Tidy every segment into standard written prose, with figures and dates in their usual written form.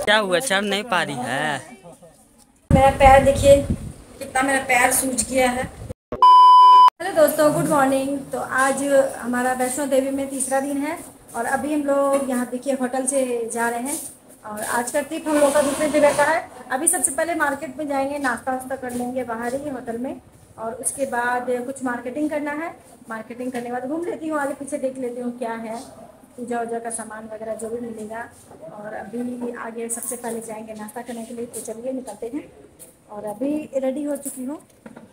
क्या हुआ, चढ़ नहीं पा रही है? मेरा पैर देखिए कितना मेरा पैर सूज गया है। हेलो दोस्तों, गुड मॉर्निंग। तो आज हमारा वैष्णो देवी में तीसरा दिन है और अभी हम लोग यहाँ देखिए होटल से जा रहे हैं और आज का ट्रिप हम लोग का दूसरी जगह का है। अभी सबसे पहले मार्केट में जाएंगे, नाश्ता वास्ता कर लेंगे बाहर ही होटल में और उसके बाद कुछ मार्केटिंग करना है। मार्केटिंग करने के बाद घूम लेती हूँ, आगे पीछे देख लेती हूँ क्या है, पूजा वूजा का सामान वगैरह जो भी मिलेगा। और अभी आगे सबसे पहले जाएंगे नाश्ता करने के लिए, तो चलिए निकलते हैं। और अभी रेडी हो चुकी हूँ,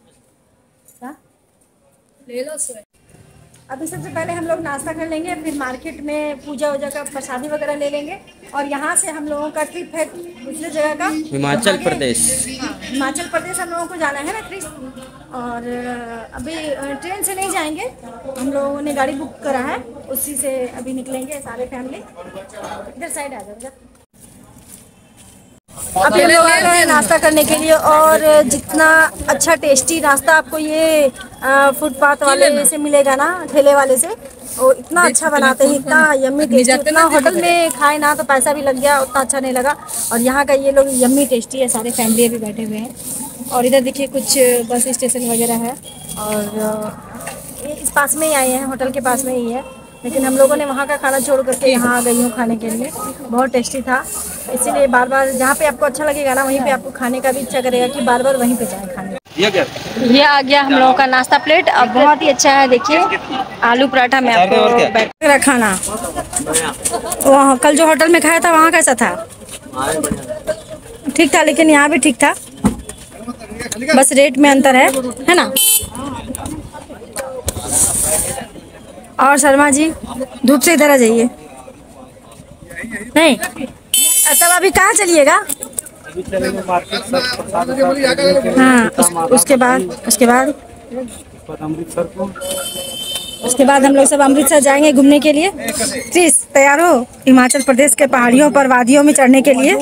ले लो सर। अभी सबसे पहले हम लोग नाश्ता कर लेंगे, फिर मार्केट में पूजा वूजा का प्रसादी वगैरह ले लेंगे और यहाँ से हम लोगों का ट्रिप है दूसरी जगह का, हिमाचल प्रदेश। हाँ, हिमाचल प्रदेश हम लोगों को जाना है ना क्रिस। और अभी ट्रेन से नहीं जाएंगे, हम लोगों ने गाड़ी बुक करा है, उसी से अभी निकलेंगे सारे फैमिली। इधर साइड आ जाओ। अभी हम लोग आ गए हैं नाश्ता करने के लिए और जितना अच्छा टेस्टी नाश्ता आपको ये फुटपाथ वाले से मिलेगा ना, ठेले वाले से, वो इतना अच्छा बनाते हैं, इतना यम्मी टेस्टी। उतना होटल में खाए ना तो पैसा भी लग गया, उतना अच्छा नहीं लगा। और यहाँ का ये लोग यम्मी टेस्टी है, सारे फैमिली अभी बैठे हुए हैं। और इधर देखिए कुछ बस स्टेशन वगैरह है और इस पास में ही आए हैं, होटल के पास में ही है, लेकिन हम लोगों ने वहाँ का खाना छोड़ करके यहाँ आ गई हूँ खाने के लिए। बहुत टेस्टी था, इसीलिए बार बार जहाँ पे आपको अच्छा लगेगा ना वहीं पे आपको खाने का भी इच्छा करेगा कि बार बार वहीं पे जाएं खाने। ये आ गया हम लोगों का नाश्ता प्लेट, अब बहुत ही अच्छा है। देखिए आलू पराठा में आपको बैठ कर खाना। वहाँ कल जो होटल में खाया था वहाँ कैसा था? ठीक था, लेकिन यहाँ भी ठीक था, बस रेट में अंतर है ना। और शर्मा जी धूप से इधर आ जाइए। नहीं तब अभी कहाँ चलिएगा? हाँ, उसके बाद हम लोग सब अमृतसर जाएंगे घूमने के लिए। क्रिस तैयार हो हिमाचल प्रदेश के पहाड़ियों पर वादियों में चढ़ने के लिए?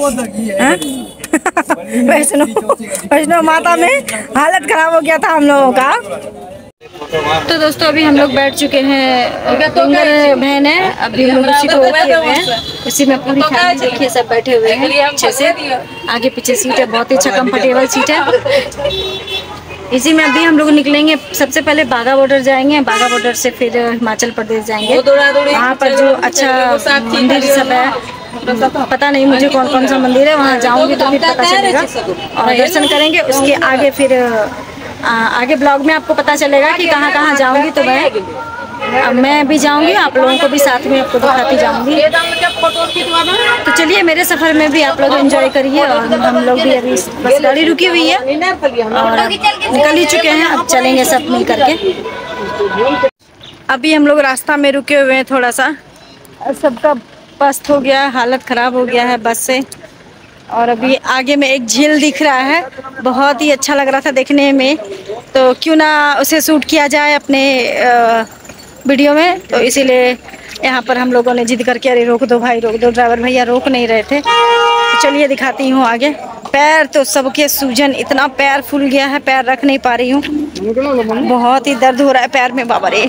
वैष्णो माता में हालत खराब हो गया था हम लोगों का। तो दोस्तों अभी हम लोग बैठ चुके हैं, बहन है, अभी हम लोग उसी को बैठे हुए हैं, उसी में पूरी फैमिली देखिए सब बैठे हुए हैं अच्छे से। आगे पीछे सीट है, बहुत ही अच्छा कंफर्टेबल सीट है। इसी में अभी हम लोग निकलेंगे, सबसे पहले बाघा बॉर्डर जाएंगे, बाघा बॉर्डर से फिर हिमाचल प्रदेश जाएंगे। वहाँ पर जो अच्छा मंदिर सब है, पता नहीं मुझे कौन कौन सा मंदिर है, वहाँ जाऊँगी तो फिर पता चलेगा और दर्शन करेंगे। उसके आगे फिर आगे ब्लॉग में आपको पता चलेगा कि कहाँ कहाँ जाऊंगी। तो मैं भी जाऊंगी, आप लोगों को भी साथ में आपको दिखाती जाऊंगी। तो चलिए मेरे सफर में भी आप लोग एंजॉय करिए। और हम लोग भी अभी बस गाड़ी रुकी हुई है और निकल ही चुके हैं, अब चलेंगे सब मिल करके। अभी हम लोग रास्ता में रुके हुए हैं, थोड़ा सा सबका पस्त हो गया, हालत खराब हो गया है बस से। और अभी आगे में एक झील दिख रहा है, बहुत ही अच्छा लग रहा था देखने में, तो क्यों ना उसे शूट किया जाए अपने वीडियो में। तो इसीलिए यहाँ पर हम लोगों ने जिद करके अरे रोक दो भाई रोक दो, ड्राइवर भैया रोक नहीं रहे थे। तो चलिए दिखाती हूँ आगे। पैर तो सबके सूजन, इतना पैर फूल गया है, पैर रख नहीं पा रही हूँ, बहुत ही दर्द हो रहा है पैर में। बाबा रे,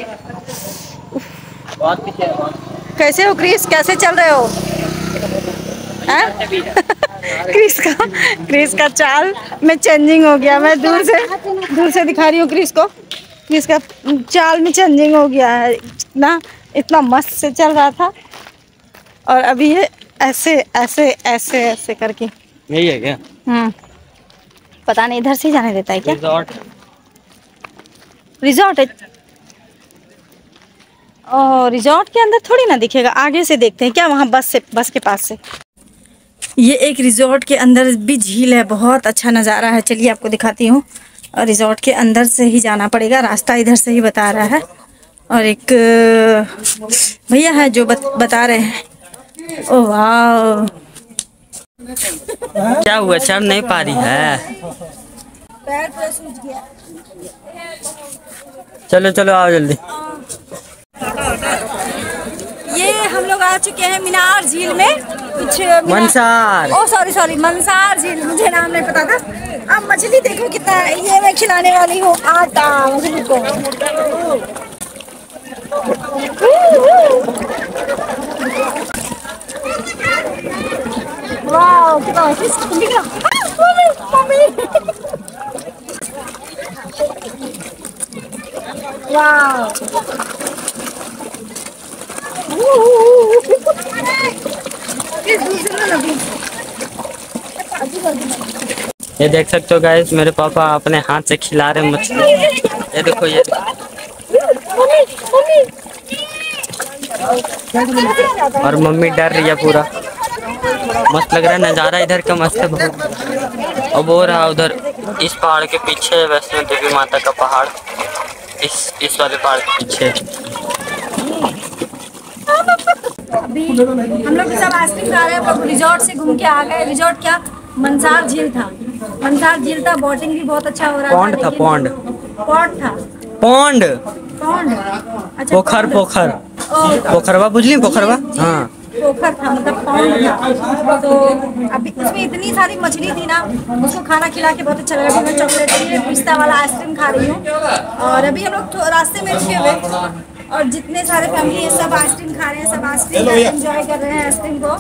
कैसे हो क्रिस, कैसे चल रहे हो? क्रिस का चाल में चेंजिंग हो गया, मैं दूर से दिखा रही हूँ क्रिस को। क्रिस का चाल में चेंजिंग हो गया है, इतना मस्त से चल रहा था और अभी ये ऐसे ऐसे ऐसे ऐसे करके। यही है क्या? पता नहीं, इधर से जाने देता है क्या? रिजॉर्ट है। और रिजॉर्ट के अंदर थोड़ी ना दिखेगा, आगे से देखते हैं क्या, वहाँ बस के पास से। ये एक रिजॉर्ट के अंदर भी झील है, बहुत अच्छा नज़ारा है, चलिए आपको दिखाती हूँ। और रिजॉर्ट के अंदर से ही जाना पड़ेगा, रास्ता इधर से ही बता रहा है। और एक भैया है जो बता रहे हैं। ओह वाह, क्या हुआ, चढ़ नहीं पा रही है? पैर पूरा सूज गया। चलो चलो आओ जल्दी। ये हम लोग आ चुके हैं मीनार झील में, कुछ मंसार, ओ सॉरी मंसार झील, मुझे नाम नहीं पता था। अब मछली देखो कितना है, ये मैं खिलाने वाली हूँ आटा मछली को। वाह ये देख सकते हो गाइस, मेरे पापा अपने हाथ से खिला रहे मछली। ये देखो ये और मम्मी डर रही है पूरा। मस्त लग रहा है नज़ारा इधर का, मस्त है बहुत। अब वो रहा उधर इस पहाड़ के पीछे वैष्णो देवी माता का पहाड़, इस वाले पहाड़ के पीछे। अभी हम लोग सब आइसक्रीम खा रहे हैं। हम लोग रिजॉर्ट से घूम के आ गए। रिजॉर्ट क्या, मंसार झील था। मंसार झील था, बोटिंग भी बहुत अच्छा हो रहा था। पौंड था, पौंड था पौंड पौंड अच्छा, पोखर पोखर पोखरवा बुझली, पोखरवा हाँ पोखर था, मतलब पौंड था। तो अभी उसमें इतनी सारी मछली थी ना, उसको खाना खिला के बहुत अच्छा लगा। मैं चॉकलेट पिस्ता वाला आइसक्रीम खा रही हूँ। और अभी हम लोग रास्ते में रुके हुए और जितने सारे फैमिली है सब आइसक्रीम खा रहे हैं, सब आइसक्रीम एंजॉय कर रहे हैं आइसक्रीम को।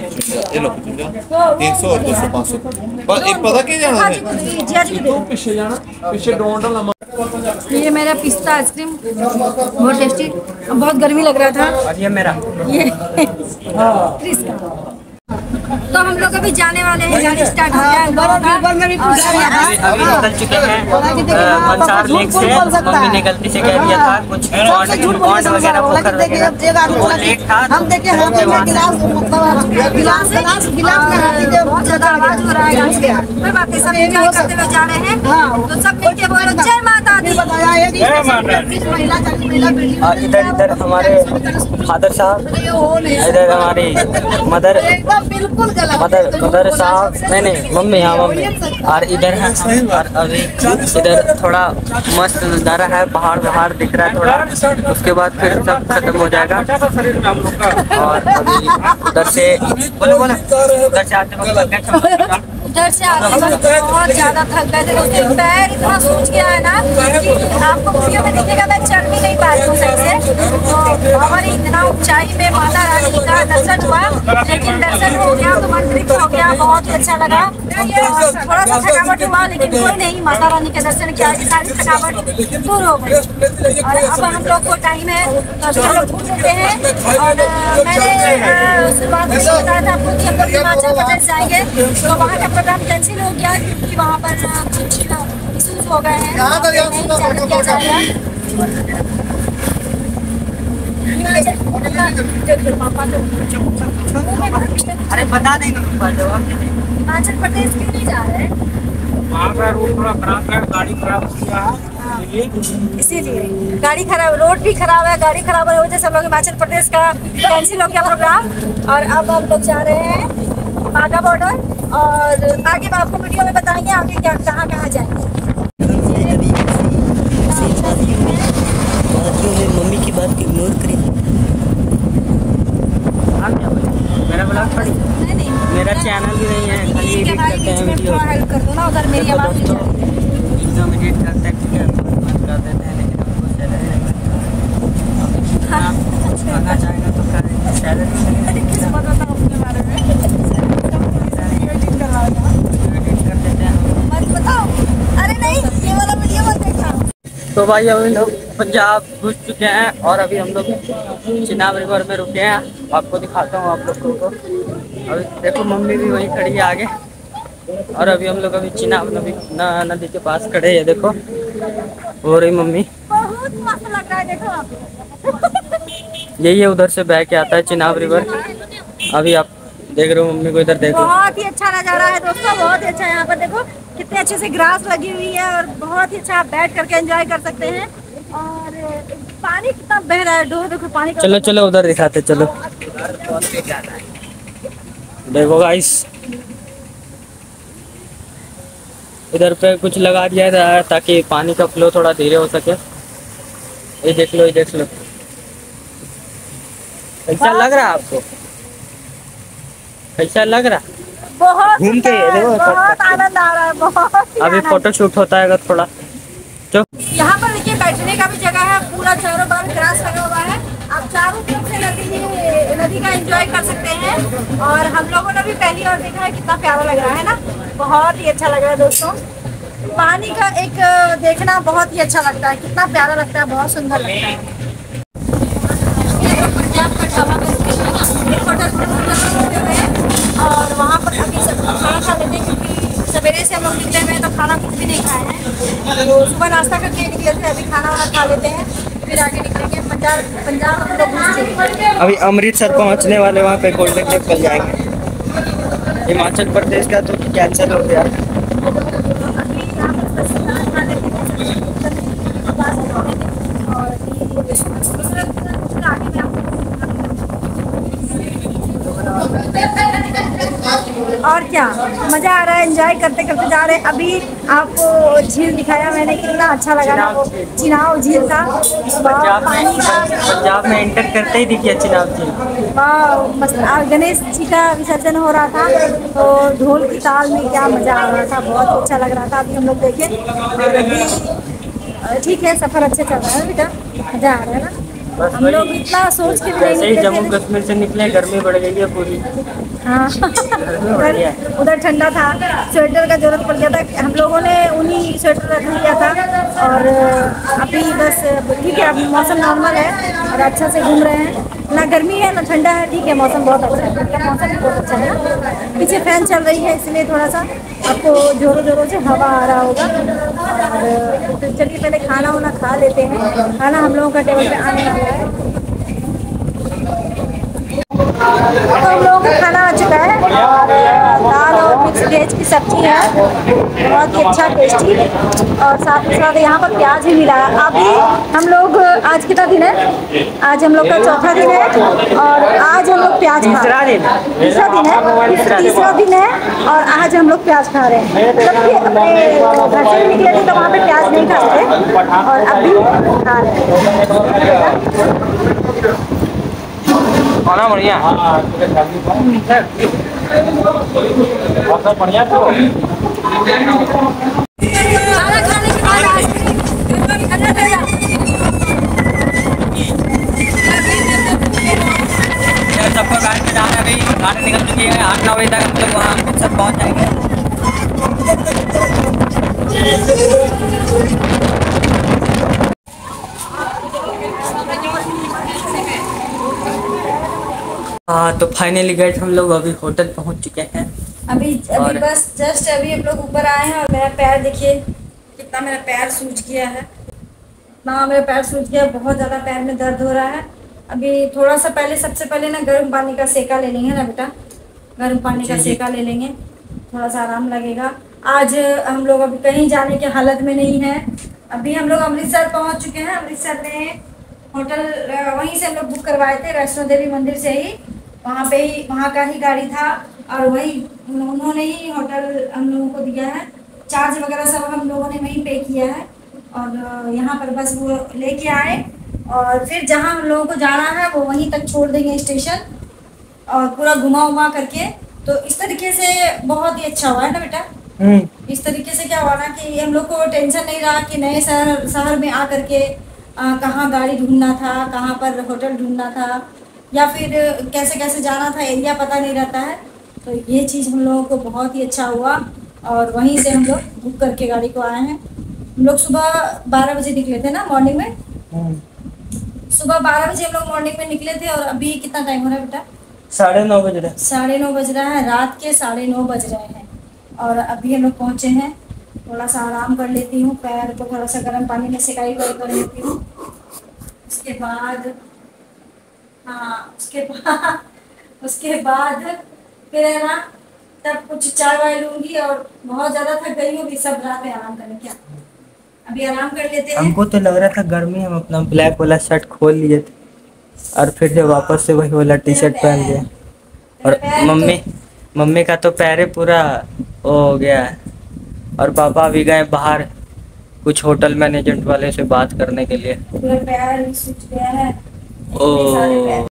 100 और 200 500 बस एक पता क्या जाना है पीछे जाना, पीछे डोंट डालना। ये मेरा पिस्ता आइसक्रीम बहुत टेस्टी। बहुत गर्मी लग रहा था। और ये मेरा ये क्रिस का। तो हम लोग अभी जाने वाले हैं, गाड़ी स्टार्ट हो गया है। अभी निकल चुके हैं मंसार लेक से। मम्मी ने गलती से कह दिया था कुछ पॉन्ड वगैरह पोखर वगैरह, वो लेक था। हम देखे हाथ में गिलास, मतलब बहुत ज्यादा आवाज हो रहा है गाड़ी से। कोई बात नहीं, सब एंजॉय करते हुए जा रहे हैं। तो सब मिलके बोलो जय माता दी। और इधर हमारे फादर साहब, इधर हमारी मदर साहब, नहीं मम्मी, हाँ मम्मी। और इधर है, और अभी इधर थोड़ा मस्त नज़ारा है, पहाड़ दिख रहा है थोड़ा। उसके बाद फिर सब खत्म हो जाएगा। और अभी उधर से बोलो उधर से आते वक्त उधर से आते वक्त बहुत ज्यादा थक गए थे। उसके पैर इतना सूज गया है ना कि आपको वीडियो में दिखेगा, मैं चढ़ भी नहीं पा रही हूँ सही से। तो हमारी इतना ऊंचाई में माता रानी का दर्शन हुआ, लेकिन दर्शन हो गया तो मन तृप्त हो गया, बहुत ही अच्छा लगा। थोड़ा सा थकावट हुआ लेकिन कोई नहीं, माता रानी के दर्शन किया, सारी थकावट दूर हो गई। और अब हम लोग को टाइम है तो हम लोग घूम सकते हैं। और मैंने शुरुआत में बताया था आपको कि हम लोग हिमाचल प्रदेश जाएंगे, तो वहाँ का प्रोग्राम कैंसिल हो गया क्योंकि वहाँ पर कुछ इशूज हो गए हैं, नहीं चालू किया जा रहा है। अरे बता देंगे हिमाचल प्रदेश क्यों नहीं जा रहे हैं? वहाँ का रोड थोड़ा खराब है, गाड़ी खराब हो गया है, इसीलिए गाड़ी खराब, रोड भी खराब है, गाड़ी खराब है, वजह से हम लोग हिमाचल प्रदेश का कैंसिल हो गया प्रोग्राम। और अब हम लोग जा रहे हैं बाघा बॉर्डर। और आगे आपको वीडियो में बताएंगे आगे क्या कहाँ जाएंगे। मम्मी की बात को इग्नोर करिए। मेरा ब्लॉग पड़ी, मेरा चैनल भी नहीं है, खाली एडिट करते हैं वीडियो। हेल्प कर दो ना, उधर मेरी आवाज़ नहीं जा रही। एकदम एडिट करते हैं, ठीक है, बंद कर देते हैं, लेकिन हमको सैलरी नहीं मिलती। खाना चाहेगा तो करें, सैलरी नहीं मिलती। अरे नहीं, ये वाला वीडियो मत देखना। तो भाई अभी लोग पंजाब घुस चुके हैं और अभी हम लोग चिनाब रिवर में रुके हैं। आपको दिखाता हूँ आप लोगों को। अभी देखो मम्मी भी वहीं खड़ी है आगे। और अभी हम लोग अभी चिनाब नदी के पास खड़े हैं। ये देखो हो रही मम्मी, बहुत मस्त लग रहा है, देखो आप। यही उधर से बह के आता है चिनाब रिवर। अभी आप देख रहे हो मम्मी को, इधर देखो। बहुत ही अच्छा नज़ारा है दोस्तों, बहुत ही अच्छा। यहाँ पर देखो कितने अच्छे से ग्रास लगी हुई है और बहुत ही अच्छा आप बैठ करके एंजॉय कर सकते हैं। और पानी कितना बह रहा है, देखो पानी। चलो चलो उधर दिखाते, चलो देखो गाइस, इधर पे कुछ लगा दिया है ताकि पानी का फ्लो थोड़ा धीरे हो सके। ये देख लो, ये देख लो, कैसा लग रहा है आपको? कैसा लग रहा? बहुत घूम के देखो, बहुत आनंद आ रहा है, बहुत अभी फोटो शूट होता है अगर थोड़ा। यहाँ पर देखिए बैठने का भी जगह है, पूरा चारों बार ग्रास लगा हुआ है। आप चारों तरफ से नदी का एंजॉय कर सकते हैं। और हम लोगों ने भी पहली बार देखा है, कितना प्यारा लग रहा है ना, बहुत ही अच्छा लग रहा है दोस्तों। पानी का एक देखना बहुत ही अच्छा लगता है, कितना प्यारा लगता है, बहुत सुंदर लगता है। और वहाँ पर अभी सब खाना खा लेते हैं, क्योंकि सवेरे से हम लोग निकले हुए हैं तो खाना कुछ भी नहीं खाए हैं। तो सुबह नाश्ता करके निकले थे, अभी खाना वाना खा लेते हैं, फिर आगे निकलेंगे। पंजाब हम लोग पहुँच चुके हैं। अभी अमृतसर पहुंचने वाले, वहाँ पे गोल्डन टेम्पल जाएंगे। हिमाचल प्रदेश का तो कैंसिल हो गया। और क्या मजा आ रहा है, एंजॉय करते करते जा रहे हैं। अभी आपको झील दिखाया मैंने, कितना अच्छा लगा ना, वो चिनाव झील था। पंजाब में एंटर करते ही दिखिए चिनाब झील। वाह मस्त। गणेश जी का विसर्जन हो रहा था, तो ढोल की ताल में क्या मजा आ रहा था, बहुत अच्छा लग रहा था। अभी हम लोग देखे, और अभी ठीक है, सफर अच्छे चल रहा है बेटा, मजा आ रहा है ना। हम लोग इतना सोच के भी जैसे ही नहीं जम्मू निकले थे। कश्मीर से निकले, गर्मी बढ़ गई है पूरी। हाँ उधर ठंडा था, स्वेटर का जरूरत पड़ गया था। हम लोगों ने उन्हीं स्वेटर रख लिया था। और अभी बस ठीक है, अभी मौसम नॉर्मल है और अच्छा से घूम रहे हैं, ना गर्मी है ना ठंडा है, ठीक है, मौसम बहुत अच्छा है। मौसम भी बहुत अच्छा है। पीछे फैन चल रही है, इसलिए थोड़ा सा आपको जोरों जोरों से हवा आ रहा होगा। और तो चलिए पहले खाना वाना खा लेते हैं। खाना हम लोगों का टेबल पे आने वाला है। तो हम लोगों का खाना आ चुका है, और दाल और मिक्स वेज की सब्जी है, बहुत ही अच्छा टेस्टी। और साथ ही साथ यहाँ पर प्याज भी मिला है। अभी हम लोग, आज कितना दिन है, आज हम लोग का चौथा दिन है, और आज हम लोग प्याज खा रहे हैं। तीसरा दिन है, तीसरा दिन है, और आज हम लोग प्याज खा रहे हैं। जबकि अपने घर से निकले थे तो वहाँ पे प्याज नहीं खाते थे, और अभी खा रहे हैं। खाना बढ़िया बढ़िया। तो खाना खाने के बाद सबको गाड़ी में जाना है, गाड़ी निकल चुकी है। 8-9 बजे तक हम लोग वहाँ अमृतसर पहुँच जाएंगे। हाँ तो फाइनली गाइस हम लोग अभी होटल पहुँच चुके हैं। अभी बस जस्ट अभी हम लोग ऊपर आए हैं, और मेरा पैर देखिए कितना, मेरा पैर सूज गया है ना, मेरा पैर सूज गया, बहुत ज़्यादा पैर में दर्द हो रहा है। अभी थोड़ा सा पहले, सबसे पहले ना गर्म पानी का सेका ले लेंगे ना बेटा, गर्म पानी का सेका ले लेंगे, थोड़ा सा आराम लगेगा। आज हम लोग अभी कहीं जाने की हालत में नहीं है। अभी हम लोग अमृतसर पहुँच चुके हैं। अमृतसर में होटल वहीं से हम लोग बुक करवाए थे, वैष्णो देवी मंदिर से ही, वहाँ पे ही, वहाँ का ही गाड़ी था, और वही उन्होंने ही होटल हम लोगों को दिया है। चार्ज वगैरह सब हम लोगों ने वहीं पे किया है, और यहाँ पर बस वो लेके आए, और फिर जहाँ हम लोगों को जाना है वो वहीं तक छोड़ देंगे स्टेशन, और पूरा घुमा उमा करके। तो इस तरीके से बहुत ही अच्छा हुआ है ना बेटा। इस तरीके से क्या हुआ ना कि हम लोग को टेंशन नहीं रहा कि नए शहर में आकर के कहाँ गाड़ी ढूंढना था, कहाँ पर होटल ढूंढना था, या फिर कैसे कैसे जाना था, एरिया पता नहीं रहता है। तो ये चीज़ हम लोगों को बहुत ही अच्छा हुआ, और वहीं से हम लोग बुक करके गाड़ी को आए हैं। हम लोग सुबह 12 बजे निकले थे ना, मॉर्निंग में। सुबह 12 बजे हम लोग मॉर्निंग में निकले थे, और अभी कितना टाइम हो रहा है बेटा? 9:30 बज रहे हैं। 9:30 बज रहा है, रात के 9:30 बज रहे हैं, और अभी हम लोग पहुँचे हैं। थोड़ा सा आराम कर लेती हूँ, पैर को थोड़ा सा गर्म पानी में सिकाई कर लेती हूँ। उसके बाद उसके बाद फिर है ना, तब कुछ चाय वाय लूंगी, और बहुत ज़्यादा थक गई हूँ, सब रात में आराम करें क्या। अभी आराम कर लेते हैं। हमको तो लग रहा था गर्मी, हम अपना ब्लैक वाला शर्ट खोल लिए थे, और फिर जब वापस से वही वाला टी शर्ट पहन लिया। और मम्मी का तो पैर पूरा वो हो गया है, और पापा भी गए बाहर कुछ होटल मैनेजमेंट वाले से बात करने के लिए। पूरा पैर सूज गया है। ओ